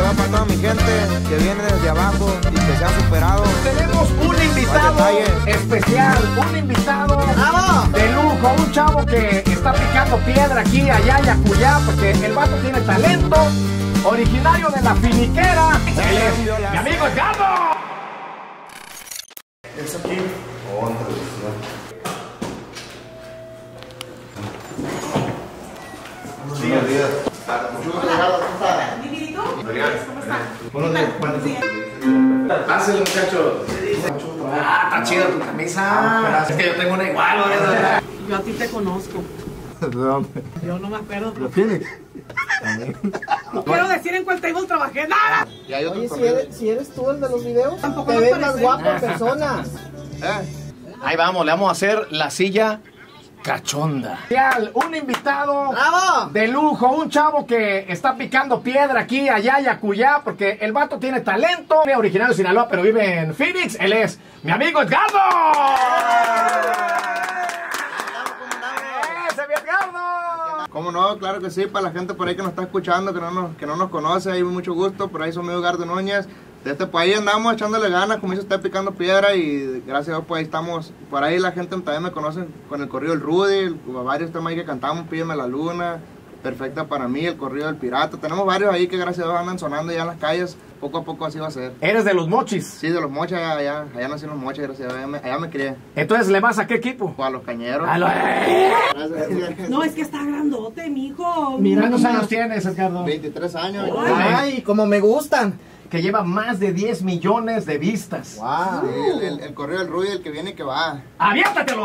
saludo para toda mi gente que viene desde abajo y que se ha superado. Tenemos un invitado especial, un invitado de lujo, un chavo que está picando piedra aquí, allá y acullá, porque el vato tiene talento, originario de la finiquera. Él es mi amigo Edgardo. ¿Es aquí? Oh, buenos días. Buenos días. Pásale, muchachos. Está chida tu camisa. Es que yo tengo una igual. Yo a ti te conozco. ¿De dónde? Yo no me acuerdo. ¿De Phoenix? No quiero decir en cuál table trabajé. ¡Nada! Oye, si eres tú el de los videos, Tampoco te me ves más parece. guapo en persona. Ahí vamos, le vamos a hacer la silla cachonda. Un invitado de lujo, un chavo que está picando piedra aquí, allá y acullá, porque el vato tiene talento. Originario de Sinaloa, pero vive en Phoenix. Él es mi amigo Edgardo. ¡Ese mi Edgardo! ¿Cómo no? Claro que sí, para la gente por ahí que nos está escuchando, que no nos conoce, hay mucho gusto. Por ahí soy mi Edgardo Núñez. De este país andamos echándole ganas, como dice usted, picando piedra, y gracias a Dios pues ahí estamos. Por ahí la gente también me conoce con el corrido del Rudy, varios temas ahí que cantamos, Pídeme la Luna, Perfecta para mí, el corrido del Pirata. Tenemos varios ahí que gracias a Dios andan sonando ya en las calles, poco a poco así va a ser. ¿Eres de los Mochis? Sí, de los Mochis, allá nací en los Mochis, gracias a Dios, allá me crié. Entonces, ¿le vas a qué equipo? O a los Cañeros. No, es que está grandote, mijo. Mira, ¿Cuántos años tienes, Edgardo? 23 años. Ay, como me gustan. Que lleva más de 10 millones de vistas. Wow. Sí, el corrido del Rudy, el que viene y que va. ¡Aviéntatelo!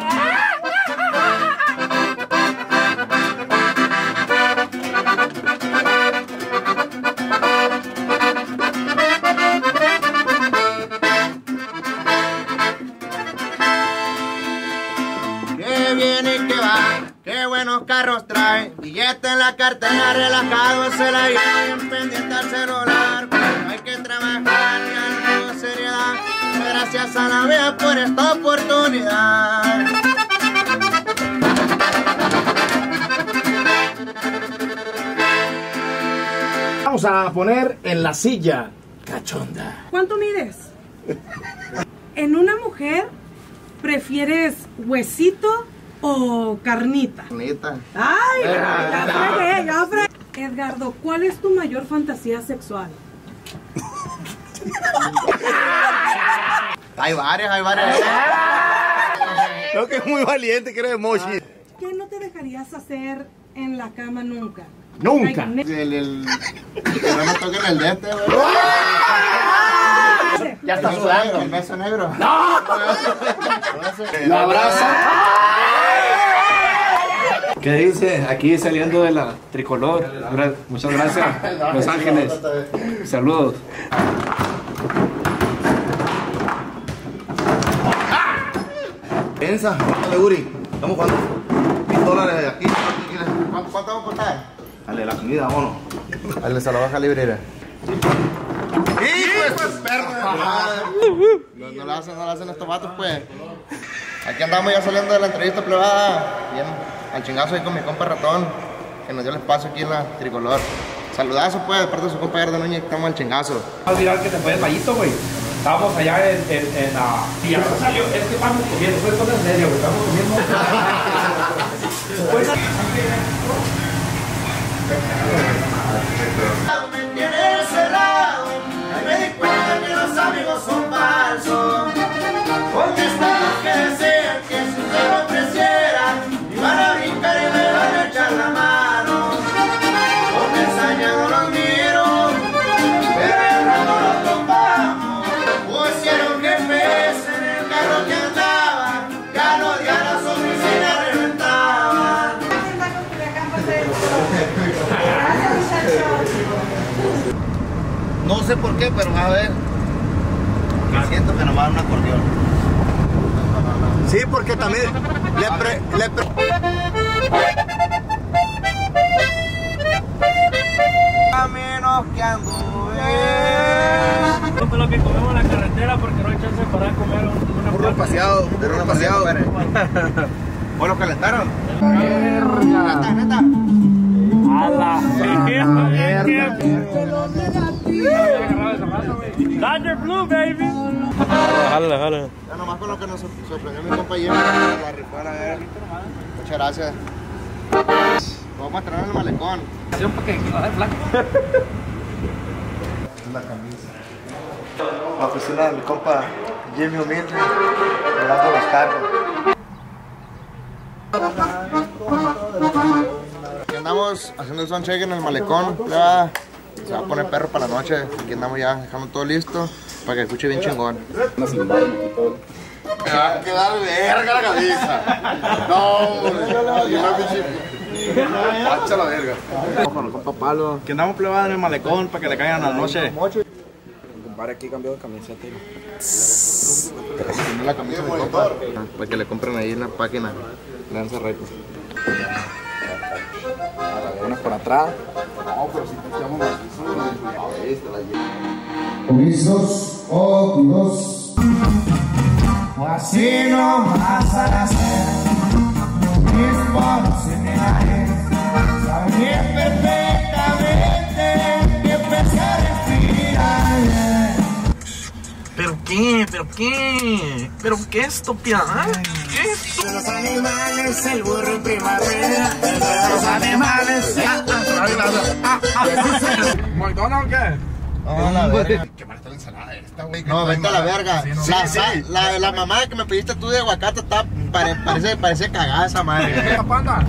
Que viene y que va, qué buenos carros trae, billete en la cartera, relajado es el aire, bien pendiente al celular, pero hay que trabajar y algo de seriedad, gracias a la vida por esta oportunidad. Vamos a poner en la silla cachonda. ¿Cuánto mides? En una mujer, ¿prefieres huesito o carnita? Bonita. ¡Ay! Ya fregué. Edgardo, ¿cuál es tu mayor fantasía sexual? Hay varias. Creo que es muy valiente, que eres de Mochi. ¿Qué no te dejarías hacer en la cama nunca? Nunca. Ay, Que no me toquen el diente, güey. Ya está sudando. El beso negro. Lo abraza. ¿Qué dice? Aquí saliendo de la tricolor. Muchas gracias. Los Ángeles. Saludos. Piensa, dale, Uri. Estamos jugando $1000 de aquí. ¿Cuánto vamos a contar? Dale, la comida, vámonos. Dale, se lo baja librera. ¡Hijo de perro! No lo hacen estos vatos, pues. Aquí andamos ya saliendo de la entrevista privada, bien al chingazo ahí con mi compa Ratón, que nos dio el espacio aquí en la tricolor. Saludazo, pues, de parte de su compa Edgardo Núñez, estamos al chingazo. No olvidar que te fue el mallito, güey. Estábamos allá en la... Y ya salió, es que vamos comiendo, fue cosa en serio, güey. Estamos comiendo... Me tiene cerrado, ahí me di cuenta que los amigos son falsos. Porque están los que desean que si usted lo ofreciera, iban a brincar y me van a echar la mano. Con ensañado los miro, pero el rato los topamos. Pusieron jefes en el carro que andaba, ya los días las oficinas reventaban. No sé por qué, pero a ver. Siento que nos va a dar un acordeón. Sí, porque también Caminos que anduve. Esto es lo que comemos en la carretera porque no hay chance para comer una burro paseado, burro paseado. ¿Vos los calentaron? Verga. Neta. ¡A la verga! Dodger Blue, baby. Jala. Ya nomás con lo que nos sorprendió mi compañero, la rifara, a ver. Muchas gracias. Vamos a entrenar en el malecón. La camisa. La oficina de mi compa Jimmy Humilde, lavando los carros. Aquí andamos haciendo el soundcheck en el malecón. Ya se va a poner perro para la noche. Aquí andamos ya dejando todo listo para que escuche bien chingón. Me va a quedar verga la camisa. No, yo no pacha la verga. Con el compa Palo. Que andamos plebados en el malecón para que le caigan a la noche. Compadre aquí cambió de camiseta. Tiene la camisa de compa para que le compren ahí en la página. Lanza Records. Unas por atrás. No, pero si te llamo más. Omisos oculos, o así nomás al hacer mis poros similares, sabía perfectamente que empecé a respirar. ¿Pero qué? ¿Pero qué estúpida? ¿Qué es? De los animales, el burro en primavera, de los animales. ¿McDonald's o qué? No, la verga. Qué mal está la ensalada esta, güey. No, vete a la verga. Sí. La mamá que me pediste tú de aguacate está, parece cagada esa madre. Panda.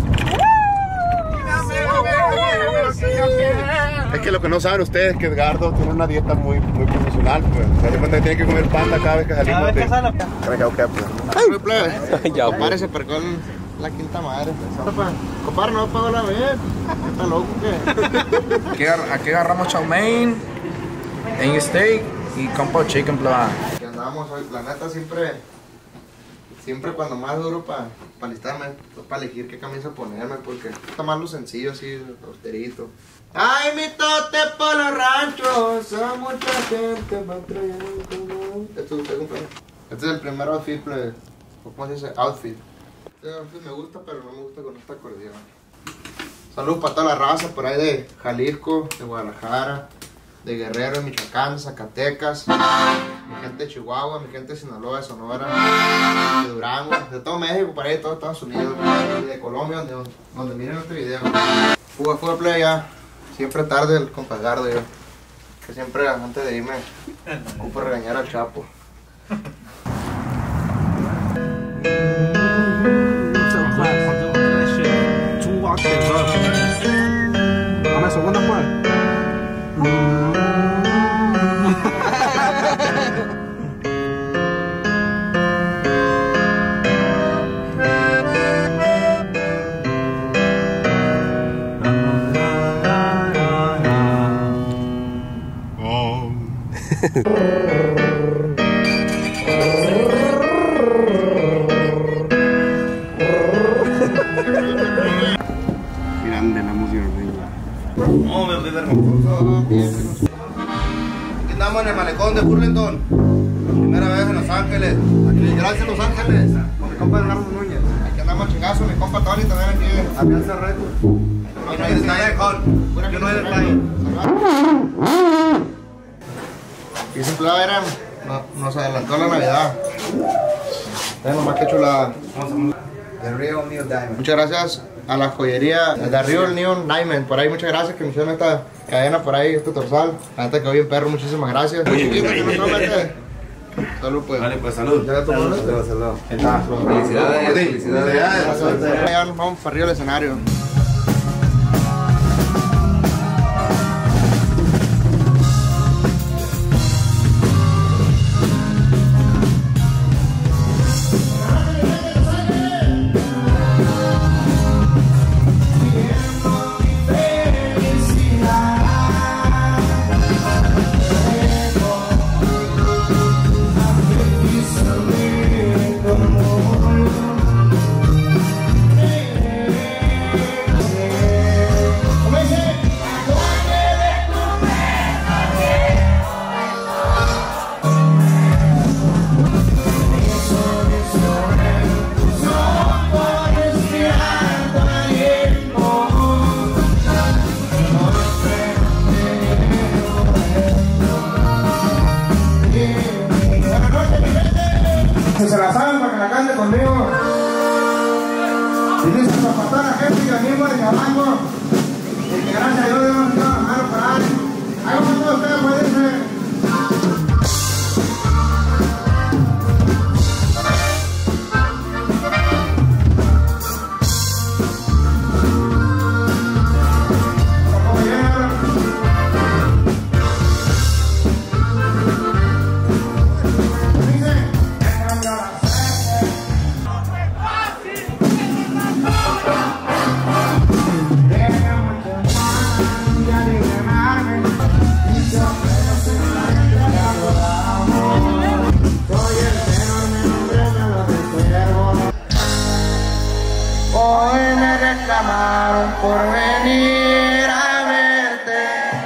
Es que lo que no saben ustedes es que Edgardo tiene una dieta muy profesional, pues. Se da cuenta que tiene que comer panda cada vez que salimos de... Ya, compadre, se percó la quinta madre. Compadre, no pagó la vez. ¿Está loco qué? Aquí agarramos chow mein, en steak y compa chicken plava. Que andamos hoy, la neta siempre cuando más duro para alistarme, para elegir qué camisa ponerme, porque está más lo sencillo, así, austerito. Ay, mi tote por los ranchos, a mucha gente me traen. Este es el primer outfit, ¿cómo se dice? Outfit. Este outfit me gusta, pero no me gusta con esta acordeón. Saludos para toda la raza por ahí de Jalisco, de Guadalajara, de Guerrero, de Michoacán, Zacatecas, mi gente de Chihuahua, mi gente de Sinaloa, de Sonora, de Durango, de todo México, por ahí de todo Estados Unidos, y de Colombia, donde miren este video. Fuga play ya, siempre tarde el compa Edgardo yo, que siempre antes de irme ocupo regañar al Chapo. Dame segunda pues. Grande la música. No, me olvidé hermoso. Aquí andamos en el malecón de Burlington. Primera vez en Los Ángeles. Aquí, gracias Los Ángeles. Con mi compa Leonardo Núñez. Aquí andamos chingazo, mi compa Tony también aquí. Alianza Records. Yo no hay detalle, Con. Yo no hay detalle. Y ese plava era, nos adelantó la Navidad. Vean nomás que chulada. The Real Neil Diamond. Muchas gracias a la joyería de Real Neil Diamond. Por ahí, muchas gracias que me hicieron esta cadena por ahí, este torsal. La neta quedó bien perro, muchísimas gracias. Salud pues. Vale, pues salud. ¿Ya tomó? Salud. Felicidades. Felicidades. Ya nos vamos para arriba del escenario. por venir a verte.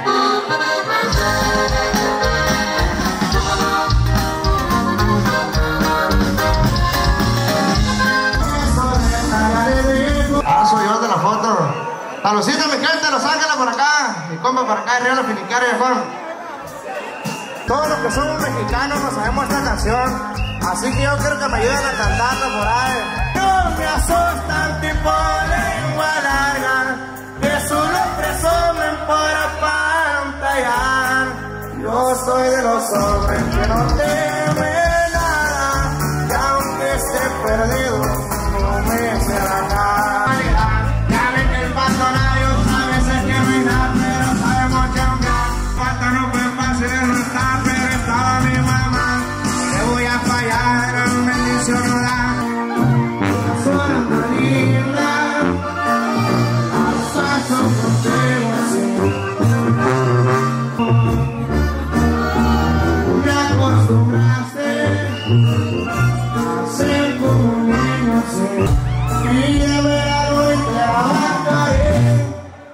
Soy yo de la foto. Salucita mi gente de Los Ángeles por acá, mi compa por acá, Río La Finicaria, viejón. Todos los que somos mexicanos nos sabemos esta canción, así que yo quiero que me ayuden a cantarla por ahí. No me asustan tipo de lengua larga, que solo presumen para pantallar. Yo soy de los hombres que no temen nada, que aunque esté perdido, no me será nada. Ya ven que el pastonario a veces que no hay nada, pero sabemos que aunque falta no fue fácil, no está, pero estaba mi mamá. Le voy a fallar, bendición no da. Suena linda, a paso contigo así. Me acostumbraste a ser como un niño así. Y de verano y trabajaré.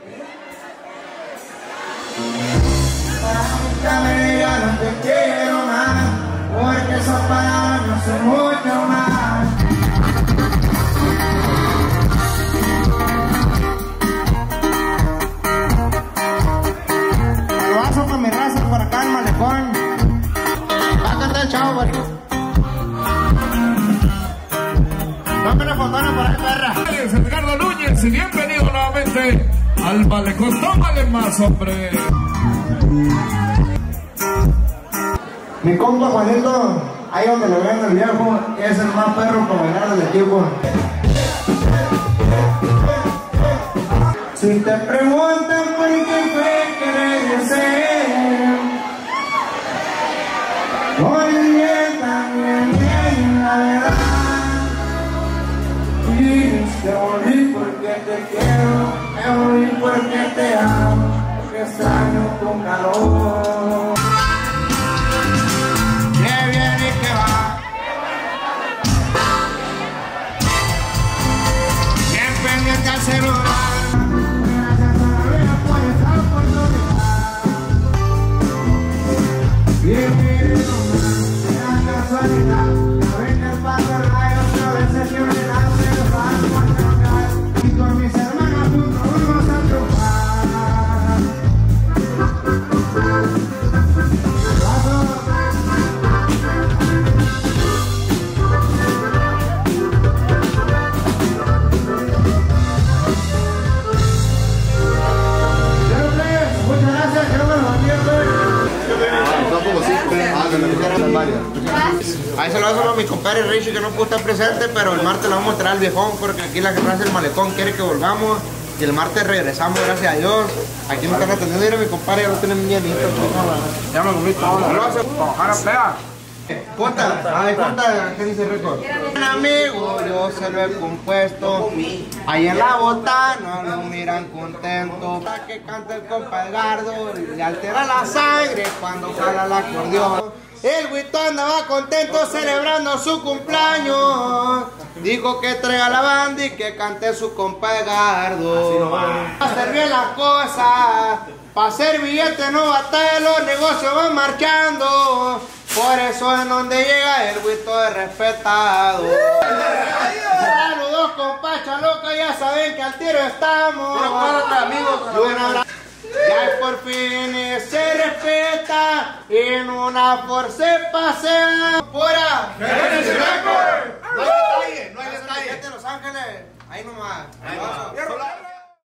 Nunca me digas no te quiero más, porque esas palabras no son mucho más. Saludazo con mi raza por acá en Malecón. Va a cantar el chavo, porque no me lo fotona por ahí, perra. Edgardo Núñez y bienvenido nuevamente al Malecón. Tómale más, hombre. Mi compa Juanito, ahí donde lo ven el viejo, es el más perro para bailar del equipo. Si te preguntan por qué fue que regresé, muy bien, también bien, la verdad. Y te volví porque te quiero, me volví porque te amo, porque extraño tu calor. Que viene y que va, bien pendiente al celular. Gracias a la vida por esta oportunidad. Bien, la casualidad, a veces paso el rayo, a veces que me da, pero paso por cambiar. Y con mis hermanos juntos vamos a triunfar. Ahí se lo hago a mi compadre Richie, que no pudo estar presente, pero el martes lo vamos a traer al viejón, porque aquí la raza del Malecón quiere que volvamos. Y el martes regresamos, gracias a Dios. Aquí me están atendiendo, mira mi compadre, ya lo tienen llenito. Ya me comí todo. Ojalá pega. Conta, ay, conta, ¿qué dice Rico? Un amigo, yo se lo he compuesto. Ahí en la botana lo miran contento. Para que canta el compa Edgardo, le altera la sangre cuando jala el acordeón. El Huito andaba contento celebrando su cumpleaños. Dijo que traiga la banda y que cante su compa Edgardo. Para hacer bien las cosas, para hacer billetes no batalla, los negocios van marchando. Por eso es donde llega el Huito de respetado. Saludos compa Chaloca, ya saben que al tiro estamos. Ya por fin se respeta, en una force pasea. ¡Fuera! No hay detalle, no hay detalle. Los Ángeles, ahí nomás.